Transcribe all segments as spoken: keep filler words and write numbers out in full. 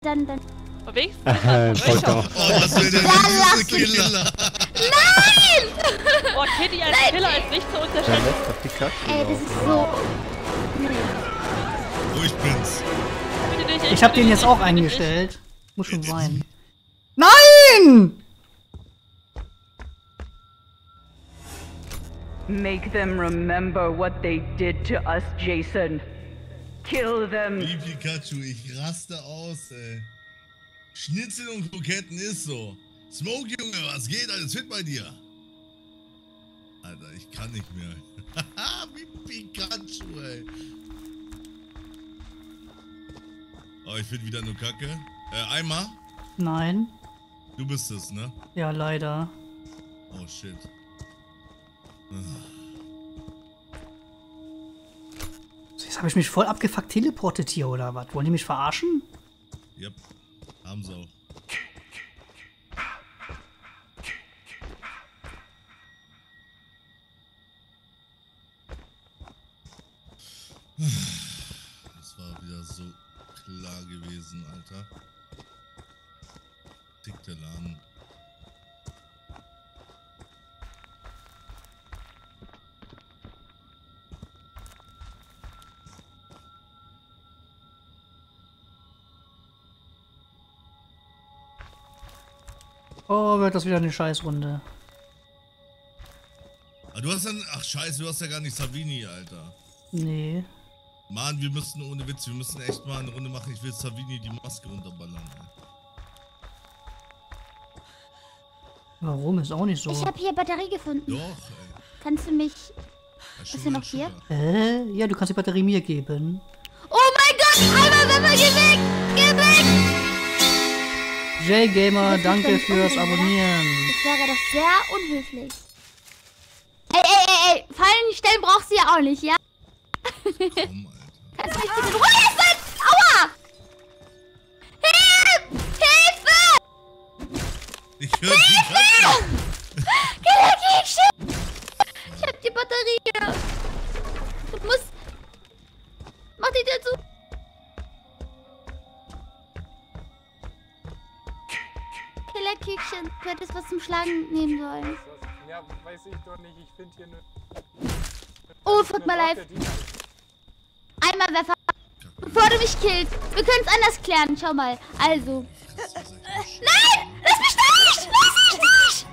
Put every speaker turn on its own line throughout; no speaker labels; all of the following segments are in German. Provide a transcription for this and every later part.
dann, dann...
Und wenigstens
Äh,
ist das
doch.
Oh, das wäre der letzte Killer.
Nein!
Boah, Kitty als Killer ist nicht zu
Der
unterschätzen.
letzte Pikachu.
Ey, das ist so... Nee.
Oh, ich bin's.
Bitte nicht,
Ich hab
bitte
den
nicht,
jetzt auch
bitte nicht.
eingestellt. Muss schon sein. Nein!
Make them remember what they did to us, Jason. Kill them.
Wie Pikachu, ich raste aus, ey. Schnitzel und Kroketten ist so. Smoke, Junge, was geht? Alles fit bei dir? Alter, ich kann nicht mehr. Wie Pikachu, ey. Oh, ich find wieder nur Kacke. Äh, Eimer?
Nein.
Du bist es, ne?
Ja, leider.
Oh, shit.
Jetzt habe ich mich voll abgefuckt teleportet hier, oder was? Wollen die mich verarschen?
Yep, haben sie auch. Das war wieder so klar gewesen, Alter. Tick der Laden.
Oh, wird das wieder eine Scheißrunde.
Ah, du hast dann. Ach scheiße, du hast ja gar nicht Savini, Alter.
Nee.
Mann, wir müssen ohne Witz, wir müssen echt mal eine Runde machen. Ich will Savini die Maske runterballern, ey.
Warum? Ist auch nicht so.
Ich habe hier Batterie gefunden.
Doch, ey.
Kannst du mich...
Ja,
Ist sie noch hier?
Äh, ja, du kannst die Batterie mir geben.
Oh mein Gott! Einmal, geh weg! Geh weg!
J-Gamer,
Das ist
danke
ganz
fürs
unhöflich,
Abonnieren.
Das wäre doch sehr unhöflich. Ey, ey, ey, ey! Fallen stellen brauchst du ja auch nicht, ja?
Komm, Alter.
Kannst du mich bitte in Ruhe lassen? Aua! Hilfe! Hilfe!
Ich höre Pikachu.
Ich hab die Batterie. Du musst... Mach die Tür zu. Killerkekchen. Du hättest was zum Schlagen nehmen sollen.
Ja, weiß ich doch nicht. Ich finde hier eine...
Oh, fuck my life. Einmal Werfer. Bevor du mich killst. Wir können es anders klären. Schau mal. Also. Nein! Lass mich nicht! Lass mich nicht!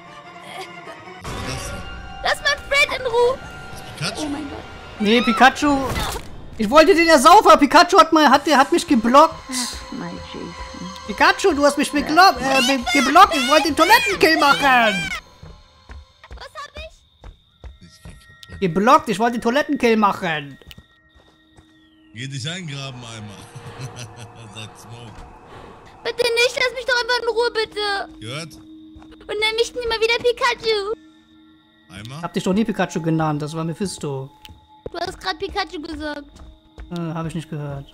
Lass mein Friend in Ruhe.
Pikachu?
Oh mein Gott.
Nee, Pikachu. Ich wollte den ersaufen. Pikachu hat, mal, hat, der hat mich geblockt.
My Jason.
Pikachu, du hast mich beglockt, äh, be geblockt. Ich wollte den Toilettenkill machen.
Was hab ich?
Ich geh kaputt.
Geblockt, ich wollte den Toilettenkill machen.
Geh dich eingraben einmal. Sagt Smoke.
Bitte nicht. Lass mich doch einfach in Ruhe, bitte.
Gehört?
Und nenn mich nie mal wieder Pikachu.
Ich
Einmal?
hab dich doch nie Pikachu genannt. Das war Mephisto.
Du hast gerade Pikachu gesagt.
Äh, hab ich nicht gehört.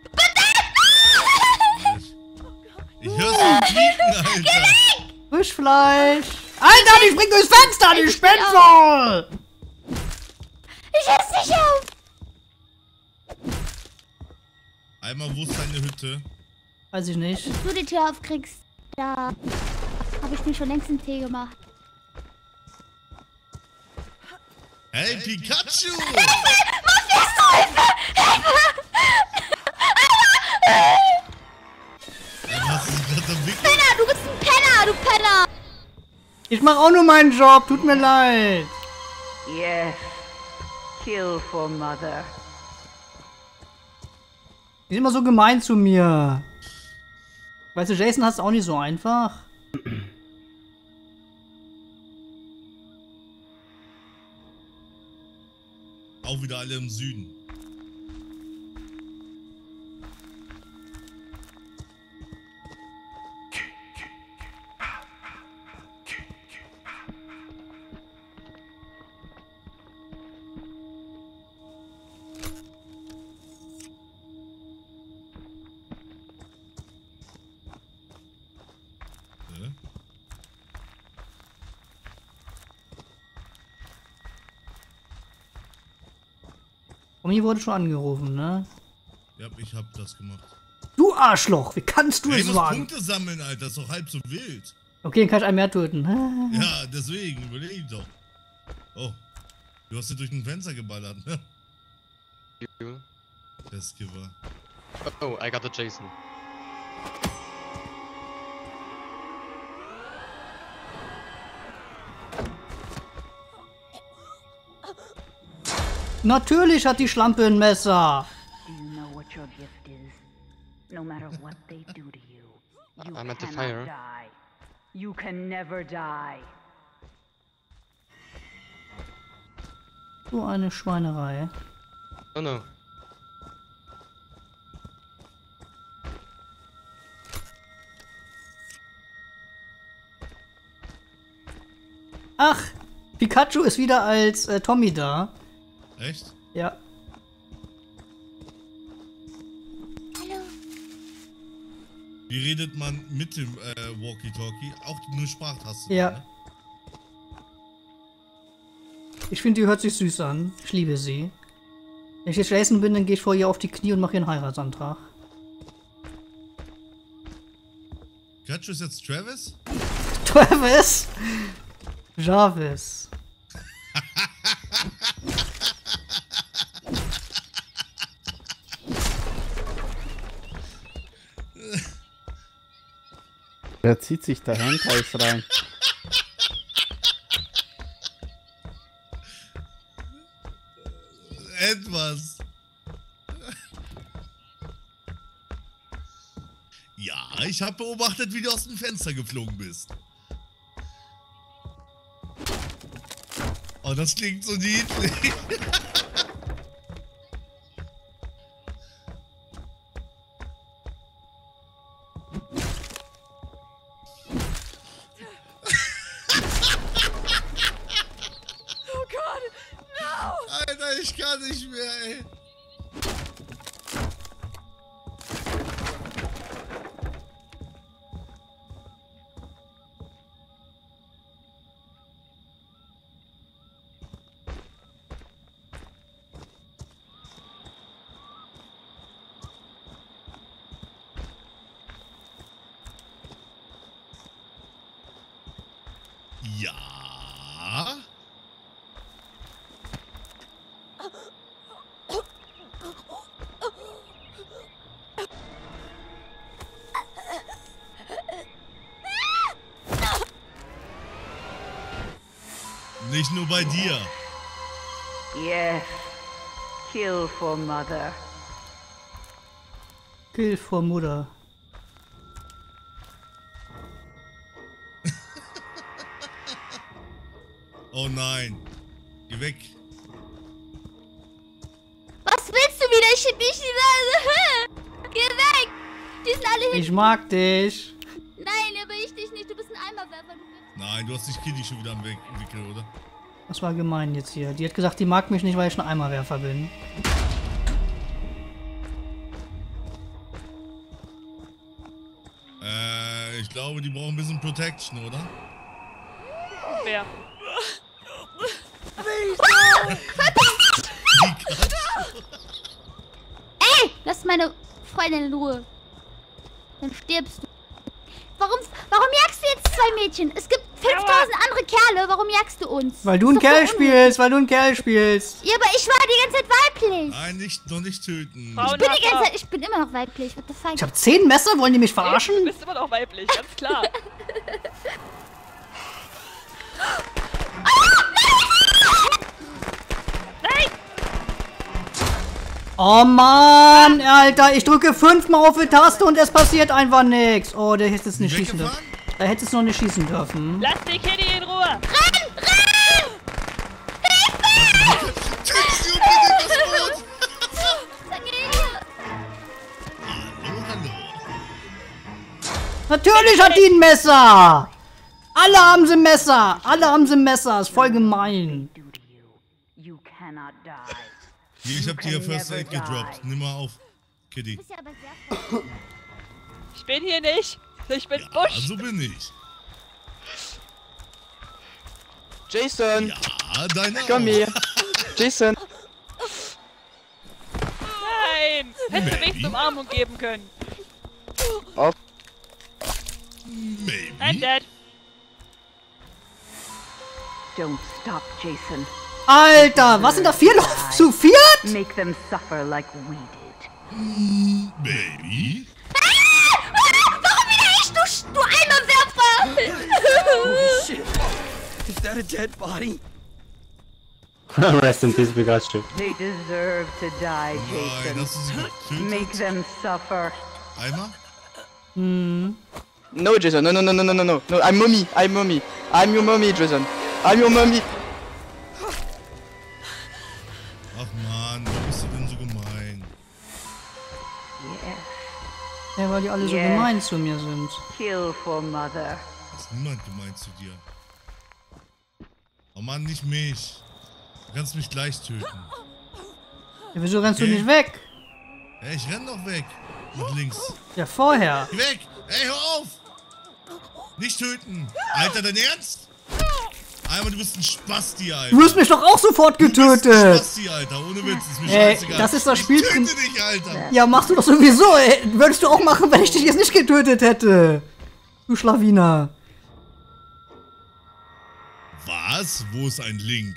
Ich hör's nicht fliegen, Alter.
Frischfleisch. Alter, die springt durchs Fenster, die Spenzel.
Ich esse dich auf.
Einmal, wo ist deine Hütte?
Weiß ich nicht.
Wenn du die Tür aufkriegst, da habe ich mir schon längst einen Tee gemacht.
Hey, Pikachu! Was ist gerade am Wickeln?
Penner, du bist ein Penner, du Penner.
Ich mach auch nur meinen Job. Tut mir leid.
Yes. Kill for mother.
Die sind immer so gemein zu mir. Weißt du, Jason hat es auch nicht so einfach.
Auch wieder alle im Süden. Hä?
Omi wurde schon angerufen, ne?
Ja, ich hab das gemacht.
Du Arschloch! Wie kannst du
Ey,
es
du musst
wagen?
Punkte sammeln, Alter. Das ist doch halb so wild.
Okay, dann kann ich einen mehr töten.
Ja, deswegen. Überleg doch. Oh. Du hast sie durch ein Fenster geballert, ne?
You.
Der Skipper.
Oh, I got the Jason.
Natürlich hat die Schlampe ein Messer.
Do you know what your gift is? No matter what they do to you, you
I'm at the
cannot
fire.
die. You can never die.
So eine Schweinerei.
Oh no.
Ach, Pikachu ist wieder als äh, Tommy da.
Echt?
Ja.
Hallo.
Wie redet man mit dem äh, Walkie-Talkie? Auch nur Sprachtaste.
Ja.
Ne?
Ich finde, die hört sich süß an. Ich liebe sie. Wenn ich jetzt Jason bin, dann gehe ich vor ihr auf die Knie und mache ihr einen Heiratsantrag.
Pikachu ist jetzt Travis?
Travis? Jarvis.
Wer zieht sich da Hentais rein?
Etwas. Ja, ich habe beobachtet, wie du aus dem Fenster geflogen bist. Oh, das klingt so niedlich.
Oh Gott, no!
Alter, ich kann nicht mehr, ey. Ja. Nicht nur bei dir.
Yes. Kill for mother.
Kill vor Mutter.
Oh nein. Geh weg.
Was willst du wieder? Ich nicht wieder. Geh weg. Die sind alle hin.
Ich mag dich.
Nein, aber ich dich nicht. Du bist ein Eimerwerfer. Du bist
Nein, du hast dich Kitty schon wieder am Weg Wickel, oder?
Das war gemein jetzt hier. Die hat gesagt, die mag mich nicht, weil ich ein Eimerwerfer bin.
Äh, ich glaube, die brauchen ein bisschen Protection, oder?
Wer?
Ey, lass meine Freundin in Ruhe. Dann stirbst du. Warum, warum jagst du jetzt zwei Mädchen? Es gibt fünftausend andere Kerle. Warum jagst du uns?
Weil du ein
Ist doch
Kerl
so
spielst, weil du ein Kerl spielst.
Ja, aber ich war die ganze Zeit weiblich.
Nein, nicht, noch nicht töten.
Frauen-
Ich bin die ganze Zeit, ich bin immer noch weiblich. What the fuck?
Ich hab zehn Messer, wollen die mich
Du
verarschen?
bist immer noch weiblich, ganz klar. Nein!
Oh Mann, Alter, ich drücke fünfmal auf die Taste und es passiert einfach nichts. Oh, der hätte es nicht schießen dürfen.
Weggefahren?
Er hätte es noch nicht schießen dürfen.
Lass die Kitty in Ruhe!
Töten Sie unbedingt das Wort! Hallo, hallo.
Natürlich hat die ein Messer. Alle haben sie ein Messer. Alle haben sie ein Messer. Ist voll gemein.
Do to you. You cannot die.
Hier, ich hab dir
can
First
never
Aid gedroppt.
die.
Nimm mal auf, Kitty.
Du bist ja aber sehr
Ich bin hier nicht. Ich bin
Ja,
Busch.
so bin ich.
Jason,
Ja, deine
komm
auch.
hier. Jason,
Nein! Hättest du
Maybe.
wenigstens Umarmung geben können.
Auf.
Maybe.
I'm dead.
Don't stop, Jason.
Alter, was sind da vier Leute zu viert?
Make them suffer like we did.
Maybe.
Warum wieder ich, du, Sch- du Eimerwerfer?
Shit. Is that a dead body?
Rest in peace, Pikachu.
They deserve to die,
Nein,
Jason.
hast du sie
Make
getötet?
them suffer.
Einmal?
Hm.
No, Jason. No, no, no, no, no, no, no. No, I'm mommy. I'm mommy. I'm your mommy, Jason. I'm your mommy.
Ach man, warum bist du denn so gemein?
Yes.
Ja, weil die alle so
Yeah.
gemein zu mir sind.
Kill for mother.
Ist niemand gemein zu dir. Oh Mann, nicht mich. Du kannst mich gleich töten.
Ja, wieso rennst du
Okay.
nicht weg?
Ey, ich renn doch weg. Nach links.
Ja, vorher.
Geh weg! Ey, hör auf! Nicht töten! Alter, dein Ernst? Einmal, du bist ein Spasti, Alter.
Du hast mich doch auch sofort
Du bist
getötet.
ein Spasti, Alter. Ohne Witz, ist mir
Ey,
scheißegal.
das ist das
Ich
Spielprin-
töte dich, Alter.
Ja, machst du doch sowieso. Ey. Würdest du auch machen, wenn ich dich jetzt nicht getötet hätte. Du Schlawiner.
Was? Wo ist ein Link?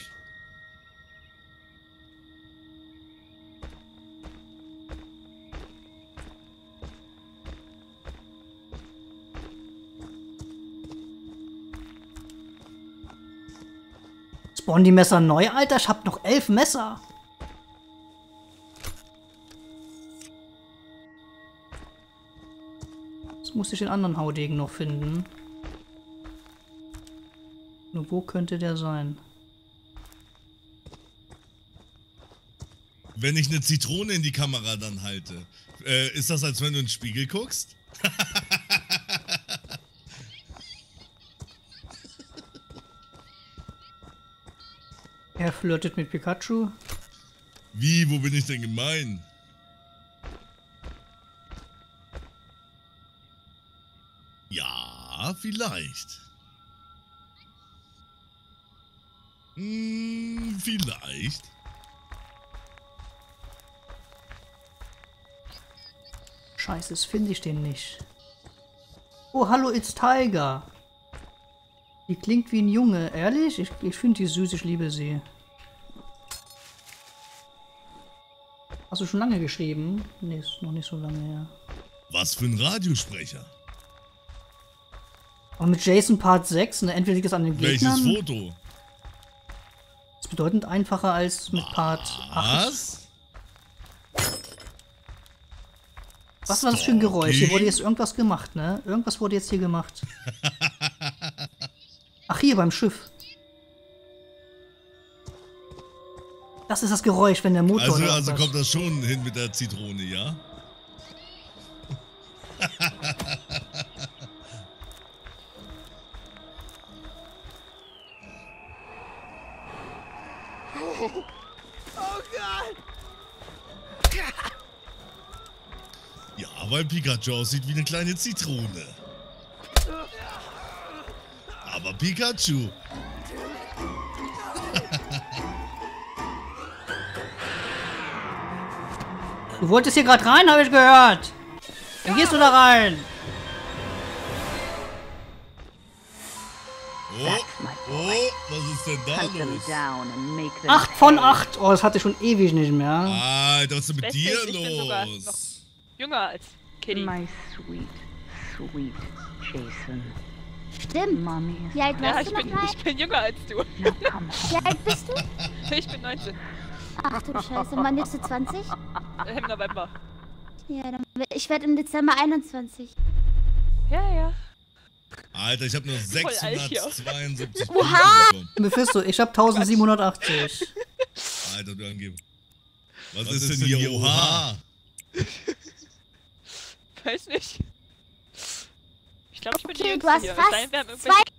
Spawnen die Messer neu, Alter? Ich hab noch elf Messer. Jetzt muss ich den anderen Haudegen noch finden. Nur wo könnte der sein?
Wenn ich eine Zitrone in die Kamera dann halte, äh, ist das, als wenn du in den Spiegel guckst?
Er flirtet mit Pikachu.
Wie, wo bin ich denn gemein? Ja, vielleicht. Hm, vielleicht.
Scheiße, jetzt finde ich den nicht. Oh, hallo, it's Tiger. Die klingt wie ein Junge. Ehrlich? Ich, ich finde die süß, ich liebe sie. Hast du schon lange geschrieben? Nee, ist noch nicht so lange her.
Was für ein Radiosprecher?
Aber mit Jason Part sechs, ne, entweder liegt es an den
Welches
Gegnern.
Foto?
Ist bedeutend einfacher als mit Part acht.
Was?
Was war das für ein Geräusch? Hier
Stalking?
wurde jetzt irgendwas gemacht, ne? Irgendwas wurde jetzt hier gemacht. Ach, hier beim Schiff. Das ist das Geräusch, wenn der Motor...
Also,
oder
also
irgendwas-
kommt das schon hin mit der Zitrone, ja? Ja, weil Pikachu aussieht wie eine kleine Zitrone. Aber Pikachu.
Du wolltest hier gerade rein, habe ich gehört. Dann gehst du da rein.
Oh, oh, was ist denn da
Hunt them
los?
down and make them
Acht von
pay.
acht. Oh, das hatte ich schon ewig nicht mehr.
Alter, was ist denn mit
Beste
dir
ist, ich bin sogar noch
los?
jünger als Kitty.
My sweet, sweet Jason.
Stimmt.
Mommy is
Wie alt
Ja,
warst
ich
du
bin,
nochmal?
ich bin jünger als du.
now come
Wie alt bist du?
Ich bin neunzehn.
Ach du Scheiße, wann bist du zwanzig?
Im November.
Ja, dann, ich werde im Dezember einundzwanzig.
Ja, ja.
Alter, ich habe nur
alt hier.
sechshundertzweiundsiebzig
Oha!
Punkte bekommen.
Mephisto, ich habe eintausendsiebenhundertachtzig.
Alter, du Angeber. Was, Was ist, ist denn hier Oha?
Weiß nicht. Ich glaube, ich bin die
Okay,
Jüngste
du hast
hier.
fast
Dein- wir haben irgendwelche
zwei